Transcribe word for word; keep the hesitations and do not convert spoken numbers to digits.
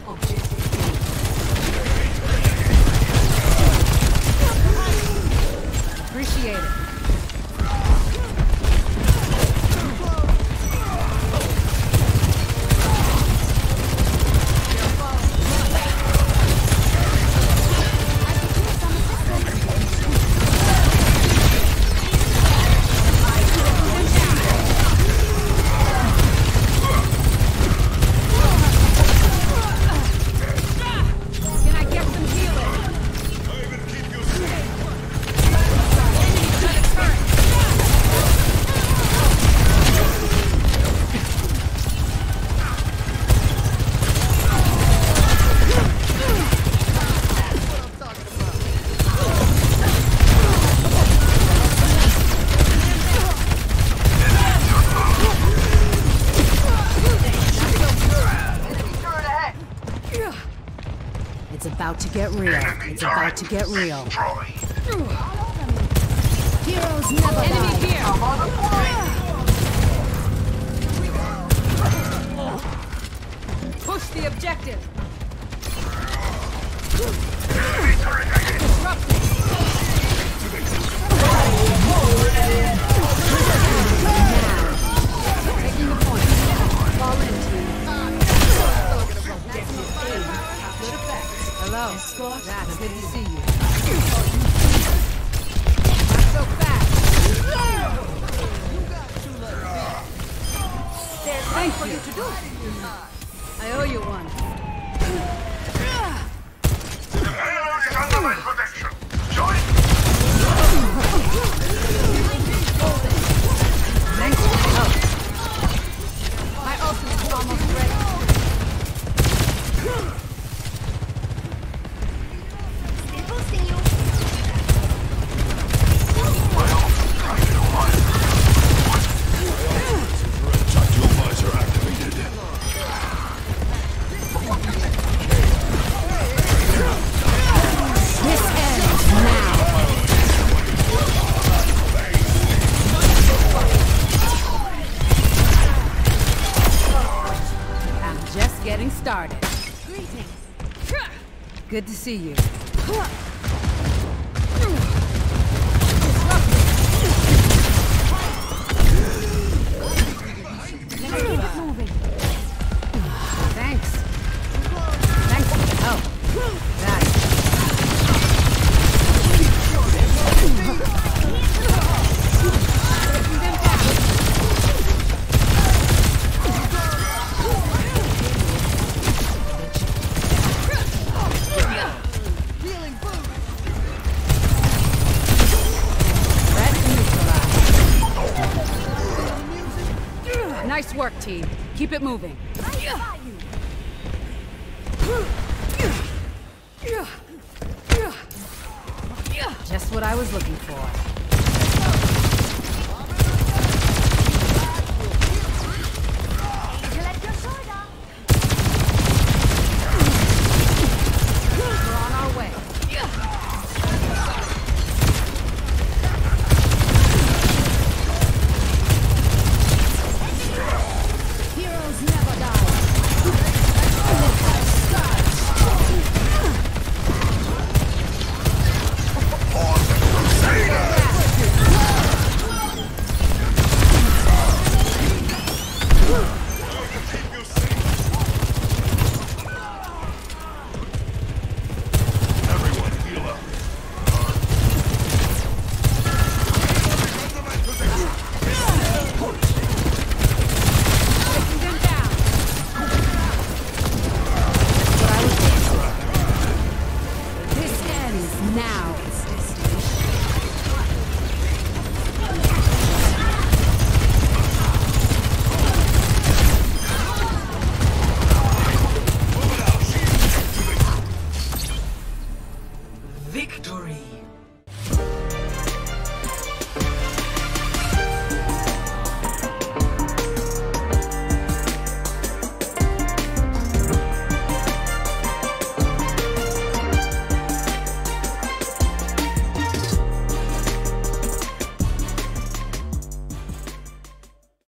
Appreciate it. It's about to get real. It's about to get real. Heroes never Enemy die. here! Push the objective! Disrupting! Taking the point. Fall into. Hello. That's good to see you. Not so fast. There's Thank for you. you to do. I owe you one. The payload is under my protection. Join. Thanks for the help. My ultimate is almost ready. Getting started. Greetings. Good to see you. Thanks. Thanks for the help. Got it. Nice work, team. Keep it moving. Just what I was looking for.